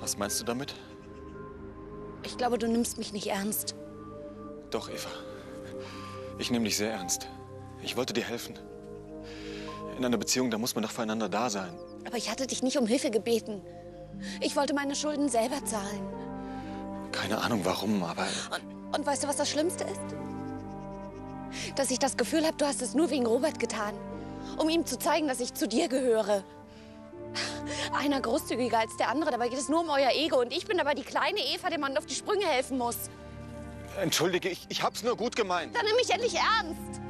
Was meinst du damit? Ich glaube, du nimmst mich nicht ernst. Doch, Eva. Ich nehme dich sehr ernst. Ich wollte dir helfen. In einer Beziehung, da muss man doch füreinander da sein. Aber ich hatte dich nicht um Hilfe gebeten. Ich wollte meine Schulden selber zahlen. Keine Ahnung warum, aber... Und weißt du, was das Schlimmste ist? Dass ich das Gefühl habe, du hast es nur wegen Robert getan. Um ihm zu zeigen, dass ich zu dir gehöre. Einer großzügiger als der andere, dabei geht es nur um euer Ego. Und ich bin aber die kleine Eva, der man auf die Sprünge helfen muss. Entschuldige, ich hab's nur gut gemeint. Dann nimm mich endlich ernst.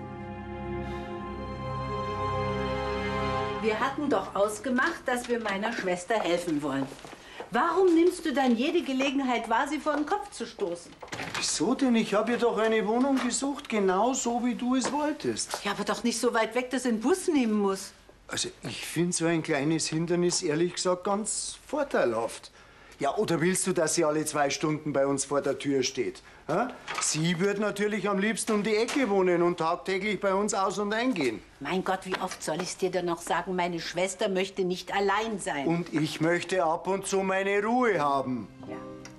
Wir hatten doch ausgemacht, dass wir meiner Schwester helfen wollen. Warum nimmst du dann jede Gelegenheit wahr, sie vor den Kopf zu stoßen? Wieso denn? Ich habe ihr doch eine Wohnung gesucht, genau so, wie du es wolltest. Ja, aber doch nicht so weit weg, dass sie einen Bus nehmen muss. Also ich finde so ein kleines Hindernis, ehrlich gesagt, ganz vorteilhaft. Ja, oder willst du, dass sie alle 2 Stunden bei uns vor der Tür steht? Ha? Sie wird natürlich am liebsten um die Ecke wohnen und tagtäglich bei uns aus- und eingehen. Mein Gott, wie oft soll ich's dir denn noch sagen? Meine Schwester möchte nicht allein sein. Und ich möchte ab und zu meine Ruhe haben. Ja.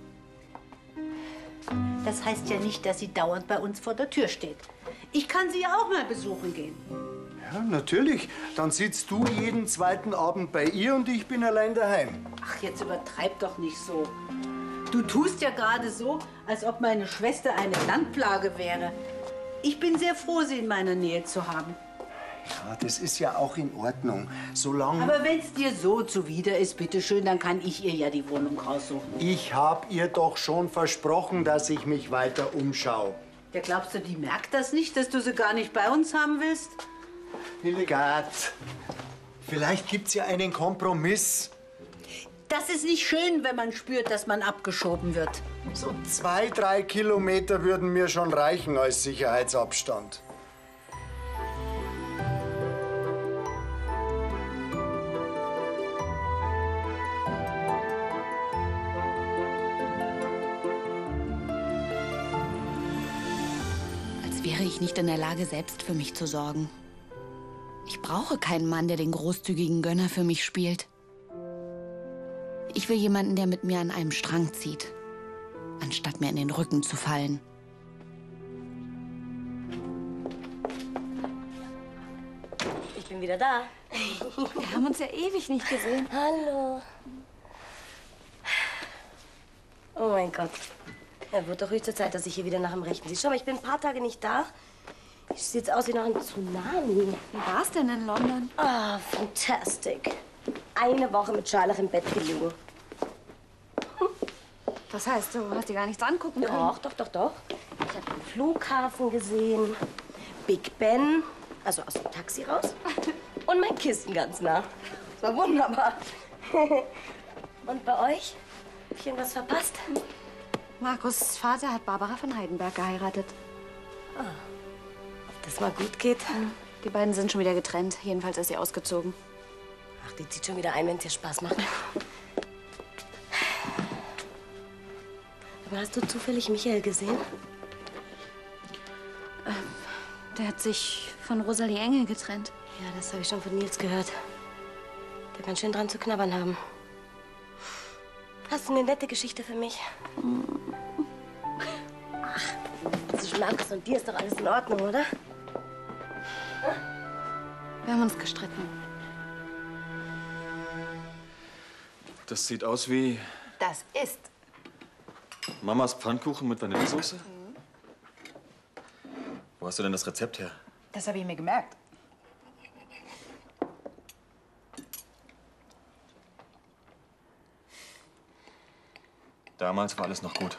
Das heißt ja nicht, dass sie dauernd bei uns vor der Tür steht. Ich kann sie ja auch mal besuchen gehen. Ja, natürlich. Dann sitzt du jeden 2. Abend bei ihr und ich bin allein daheim. Ach, jetzt übertreib doch nicht so. Du tust ja gerade so, als ob meine Schwester eine Landplage wäre. Ich bin sehr froh, sie in meiner Nähe zu haben. Ja, das ist ja auch in Ordnung. Solange... Aber wenn es dir so zuwider ist, bitteschön, dann kann ich ihr ja die Wohnung raussuchen. Ich habe ihr doch schon versprochen, dass ich mich weiter umschaue. Ja, glaubst du, die merkt das nicht, dass du sie gar nicht bei uns haben willst? Hildegard, vielleicht gibt's ja einen Kompromiss. Das ist nicht schön, wenn man spürt, dass man abgeschoben wird. So 2, 3 Kilometer würden mir schon reichen als Sicherheitsabstand. Als wäre ich nicht in der Lage, selbst für mich zu sorgen. Ich brauche keinen Mann, der den großzügigen Gönner für mich spielt. Ich will jemanden, der mit mir an einem Strang zieht, anstatt mir in den Rücken zu fallen. Ich bin wieder da. Wir haben uns ja ewig nicht gesehen. Hallo. Oh mein Gott. Ja, wird doch höchste Zeit, dass ich hier wieder nach dem Rechten sehe. Schau mal, ich bin ein paar Tage nicht da. Ich sehe jetzt aus wie nach einem Tsunami. Wie war es denn in London? Ah, fantastic. Eine Woche mit Scharlach im Bett gelegen. Das heißt, du hast dir gar nichts angucken können? Doch. Ich habe den Flughafen gesehen, Big Ben, also aus dem Taxi raus, und mein Kissen ganz nah. Das war wunderbar. Und bei euch? Hab ich irgendwas verpasst? Markus' Vater hat Barbara von Heidenberg geheiratet. Ob das mal gut geht? Die beiden sind schon wieder getrennt. Jedenfalls ist sie ausgezogen. Ach, die zieht schon wieder ein, wenn es ihr Spaß macht. Aber hast du zufällig Michael gesehen? Der hat sich von Rosalie Engel getrennt. Ja, das habe ich schon von Nils gehört. Der kann schön dran zu knabbern haben. Hast du eine nette Geschichte für mich? Ach, zwischen Markus und dir ist doch alles in Ordnung, oder? Wir haben uns gestritten. Das sieht aus wie Das ist. Mamas Pfannkuchen mit Vanillesoße. Wo hast du denn das Rezept her? Das habe ich mir gemerkt. Damals war alles noch gut.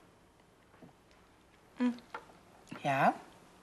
Ja?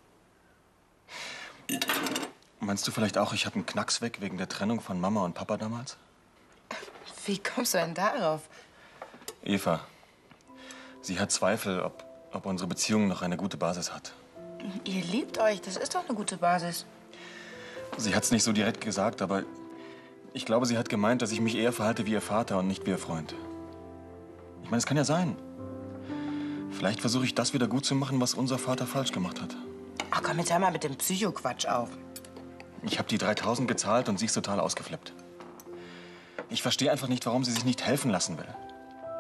Meinst du vielleicht auch, ich habe einen Knacks weg wegen der Trennung von Mama und Papa damals? Wie kommst du denn darauf? Eva, sie hat Zweifel, ob unsere Beziehung noch eine gute Basis hat. Ihr liebt euch, das ist doch eine gute Basis. Sie hat's nicht so direkt gesagt, aber ich glaube, sie hat gemeint, dass ich mich eher verhalte wie ihr Vater und nicht wie ihr Freund. Ich meine, es kann ja sein. Vielleicht versuche ich das wieder gut zu machen, was unser Vater falsch gemacht hat. Ach komm, jetzt hör mal mit dem Psycho-Quatsch auf. Ich habe die 3.000 gezahlt und sie ist total ausgeflippt. Ich verstehe einfach nicht, warum sie sich nicht helfen lassen will.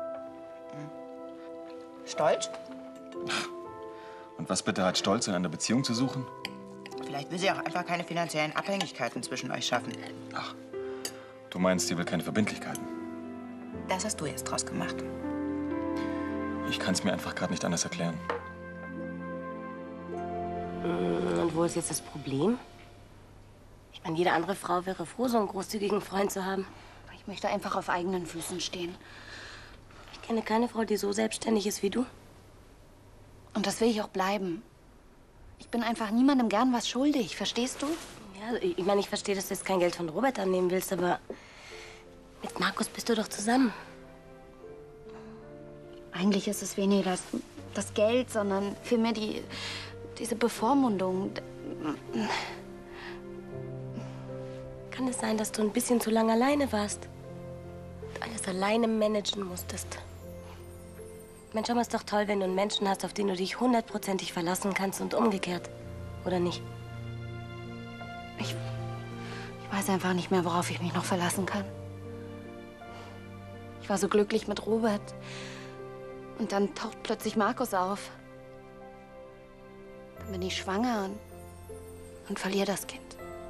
Stolz? Und was bitte hat Stolz in einer Beziehung zu suchen? Vielleicht will sie auch einfach keine finanziellen Abhängigkeiten zwischen euch schaffen. Ach, du meinst, sie will keine Verbindlichkeiten. Das hast du jetzt draus gemacht. Ich kann es mir einfach gerade nicht anders erklären. Und wo ist jetzt das Problem? Ich meine, jede andere Frau wäre froh, so einen großzügigen Freund zu haben. Ich möchte einfach auf eigenen Füßen stehen. Ich kenne keine Frau, die so selbstständig ist wie du. Und das will ich auch bleiben. Ich bin einfach niemandem gern was schuldig, verstehst du? Ja, ich meine, ich verstehe, dass du jetzt kein Geld von Robert annehmen willst, aber mit Markus bist du doch zusammen. Eigentlich ist es weniger das Geld, sondern vielmehr diese Bevormundung. Kann es sein, dass du ein bisschen zu lange alleine warst? Und alles alleine managen musstest? Mensch, schau mal, ist doch toll, wenn du einen Menschen hast, auf den du dich 100%ig verlassen kannst und umgekehrt. Oder nicht? Ich weiß einfach nicht mehr, worauf ich mich noch verlassen kann. Ich war so glücklich mit Robert. Und dann taucht plötzlich Markus auf. Dann bin ich schwanger und verliere das Kind.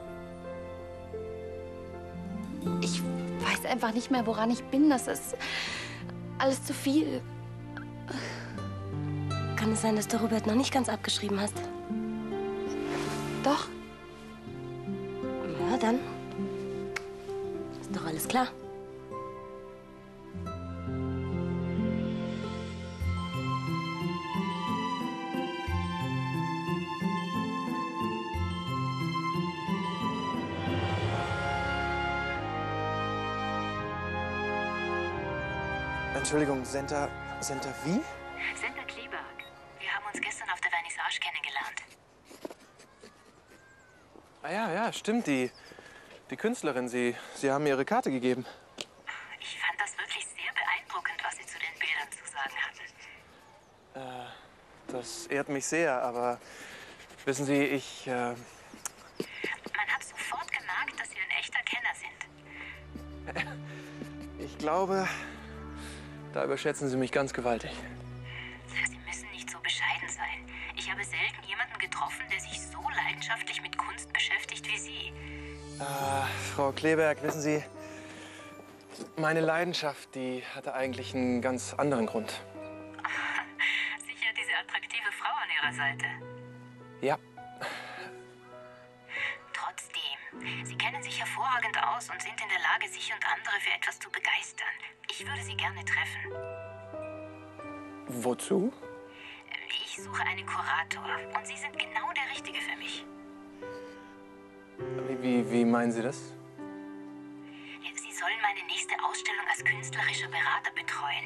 Ich weiß einfach nicht mehr, woran ich bin. Das ist alles zu viel. Kann es sein, dass du Robert noch nicht ganz abgeschrieben hast? Doch. Ja, dann ist doch alles klar. Entschuldigung, Senta wie? Senta Kleberg. Wir haben uns gestern auf der Vernissage kennengelernt. Ah ja, stimmt, die Künstlerin. Sie haben mir Ihre Karte gegeben. Ich fand das wirklich sehr beeindruckend, was Sie zu den Bildern zu sagen hatten. Das ehrt mich sehr, aber wissen Sie, Man hat sofort gemerkt, dass Sie ein echter Kenner sind. ich glaube, da überschätzen Sie mich ganz gewaltig. Sie müssen nicht so bescheiden sein. Ich habe selten jemanden getroffen, der sich so leidenschaftlich mit Kunst beschäftigt wie Sie. Frau Kleberg, wissen Sie, meine Leidenschaft, die hatte eigentlich einen ganz anderen Grund. Sicher diese attraktive Frau an Ihrer Seite. Ja, Trotzdem, Sie kennen sich hervorragend aus und sind in der Lage, sich und andere für etwas zu begeistern. Ich würde Sie gerne treffen. wozu? Ich suche einen Kurator und Sie sind genau der Richtige für mich. Wie meinen Sie das? Sie sollen meine nächste Ausstellung als künstlerischer Berater betreuen.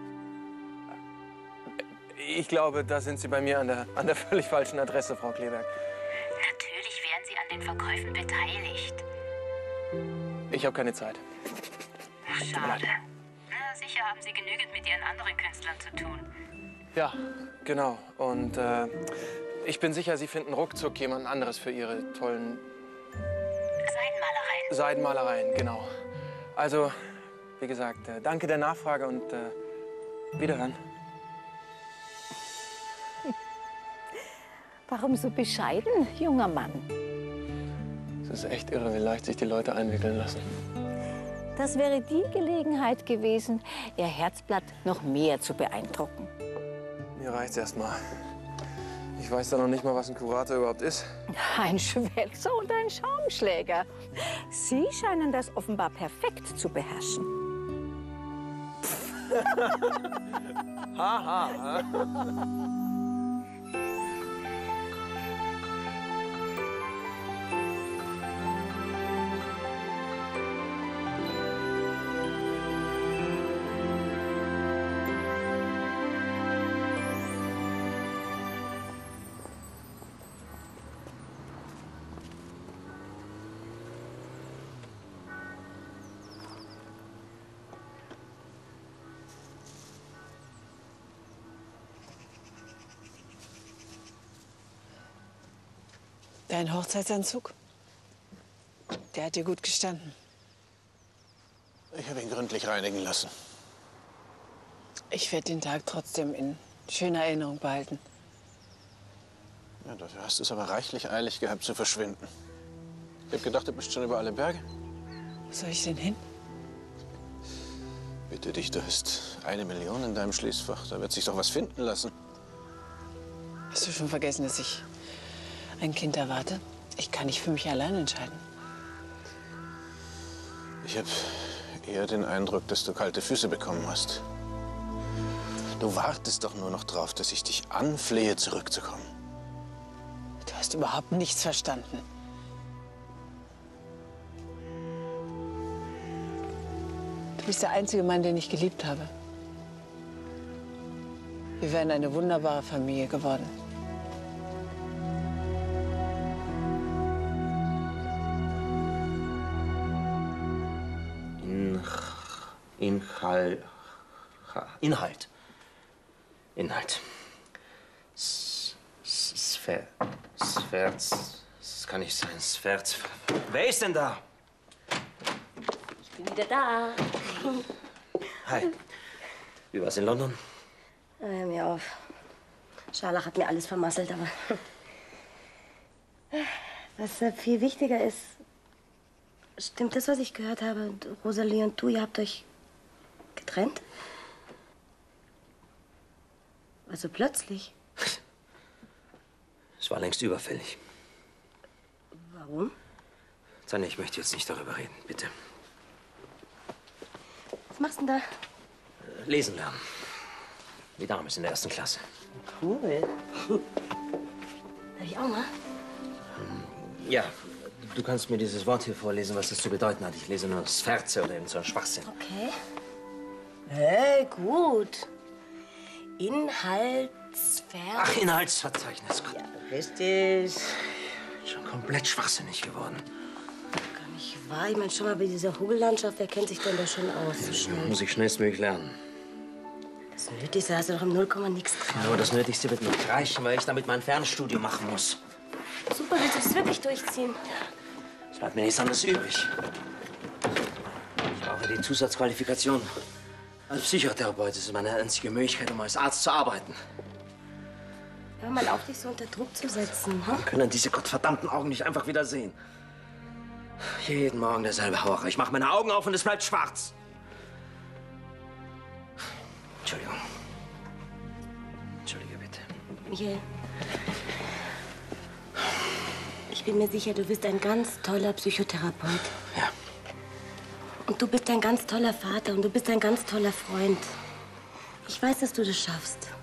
Ich glaube, da sind Sie bei mir an der völlig falschen Adresse, Frau Kleberg. Natürlich wären Sie an den Verkäufen beteiligt. Ich habe keine Zeit. Ach, schade. Na, sicher haben Sie genügend mit Ihren anderen Künstlern zu tun. Ja, genau. Und ich bin sicher, Sie finden ruckzuck jemand anderes für Ihre tollen Seidenmalereien. Seidenmalereien, genau. Also, wie gesagt, danke der Nachfrage und wiederhören. Warum so bescheiden, junger Mann? Es ist echt irre, wie leicht sich die Leute einwickeln lassen. Das wäre die Gelegenheit gewesen, ihr Herzblatt noch mehr zu beeindrucken. Mir reicht's erst mal. Ich weiß da noch nicht mal, was ein Kurator überhaupt ist. Ein Schwätzer und ein Schaumschläger. Sie scheinen das offenbar perfekt zu beherrschen. Haha. Dein Hochzeitsanzug? Der hat dir gut gestanden. Ich habe ihn gründlich reinigen lassen. Ich werde den Tag trotzdem in schöne Erinnerung behalten. Ja, dafür hast du es aber reichlich eilig gehabt zu verschwinden. Ich hab gedacht, du bist schon über alle Berge. Wo soll ich denn hin? Bitte dich, du hast 1 Million in deinem Schließfach. Da wird sich doch was finden lassen. Hast du schon vergessen, dass ich ein Kind erwarte? Ich kann nicht für mich allein entscheiden. Ich habe eher den Eindruck, dass du kalte Füße bekommen hast. Du wartest doch nur noch drauf, dass ich dich anflehe, zurückzukommen. Du hast überhaupt nichts verstanden. Du bist der einzige Mann, den ich geliebt habe. Wir wären eine wunderbare Familie geworden. Inhalt. Das kann nicht sein. Sferz. Wer ist denn da? Ich bin wieder da. Hi. Wie war's in London? Hör mir auf. Scharlach hat mir alles vermasselt, aber... Was viel wichtiger ist, stimmt das, was ich gehört habe? Rosalie und du, ihr habt euch getrennt? Also plötzlich. Es war längst überfällig. Warum? Tanja, ich möchte jetzt nicht darüber reden, bitte. Was machst du denn da? Lesen lernen. Die Dame ist in der 1. Klasse. Cool. Darf ich auch mal? Ja, du kannst mir dieses Wort hier vorlesen, was das zu bedeuten hat. Ich lese nur Sferze oder irgend so ein Schwachsinn. Okay. Hey, gut. Inhaltsverzeichnis. Ach, Inhaltsverzeichnis. Ja, richtig. Schon komplett schwachsinnig geworden. Gar nicht wahr. Ich meine, schon mal bei dieser Hügellandschaft, wer kennt sich denn da schon aus? So schnell. Muss ich schnellstmöglich lernen. Das Nötigste hast du doch im 0, nix getan. Nur das Nötigste wird nicht reichen, weil ich damit mein Fernstudium machen muss. Super, willst du das wirklich durchziehen? Es bleibt mir nichts anderes übrig. Ich brauche die Zusatzqualifikation. Als Psychotherapeut ist es meine einzige Möglichkeit, um als Arzt zu arbeiten. Hör mal auf, dich so unter Druck zu setzen. Wir können diese gottverdammten Augen nicht einfach wieder sehen. Jeden Morgen derselbe Hauch. Ich mache meine Augen auf und es bleibt schwarz. Entschuldigung. Entschuldige bitte. Michael. Ich bin mir sicher, du bist ein ganz toller Psychotherapeut. Ja. Und du bist ein ganz toller Vater und du bist ein ganz toller Freund. Ich weiß, dass du das schaffst.